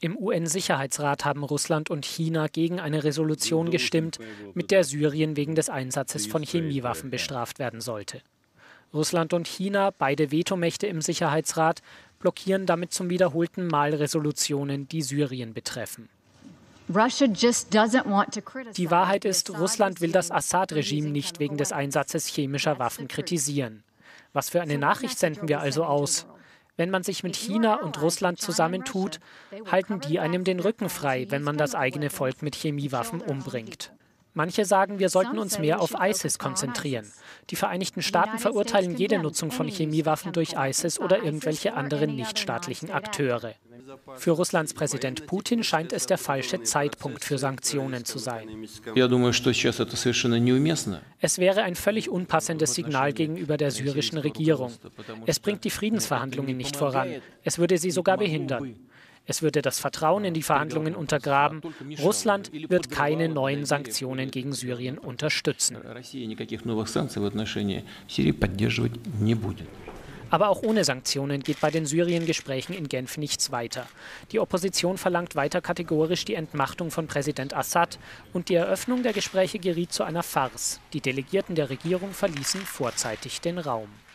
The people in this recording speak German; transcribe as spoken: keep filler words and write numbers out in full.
Im U N-Sicherheitsrat haben Russland und China gegen eine Resolution gestimmt, mit der Syrien wegen des Einsatzes von Chemiewaffen bestraft werden sollte. Russland und China, beide Vetomächte im Sicherheitsrat, blockieren damit zum wiederholten Mal Resolutionen, die Syrien betreffen. Die Wahrheit ist, Russland will das Assad-Regime nicht wegen des Einsatzes chemischer Waffen kritisieren. Was für eine Nachricht senden wir also aus? Wenn man sich mit China und Russland zusammentut, halten die einem den Rücken frei, wenn man das eigene Volk mit Chemiewaffen umbringt. Manche sagen, wir sollten uns mehr auf ISIS konzentrieren. Die Vereinigten Staaten verurteilen jede Nutzung von Chemiewaffen durch ISIS oder irgendwelche anderen nichtstaatlichen Akteure. Für Russlands Präsident Putin scheint es der falsche Zeitpunkt für Sanktionen zu sein. Es wäre ein völlig unpassendes Signal gegenüber der syrischen Regierung. Es bringt die Friedensverhandlungen nicht voran. Es würde sie sogar behindern. Es würde das Vertrauen in die Verhandlungen untergraben. Russland wird keine neuen Sanktionen gegen Syrien unterstützen. Aber auch ohne Sanktionen geht bei den Syrien-Gesprächen in Genf nichts weiter. Die Opposition verlangt weiter kategorisch die Entmachtung von Präsident Assad und die Eröffnung der Gespräche geriet zu einer Farce. Die Delegierten der Regierung verließen vorzeitig den Raum.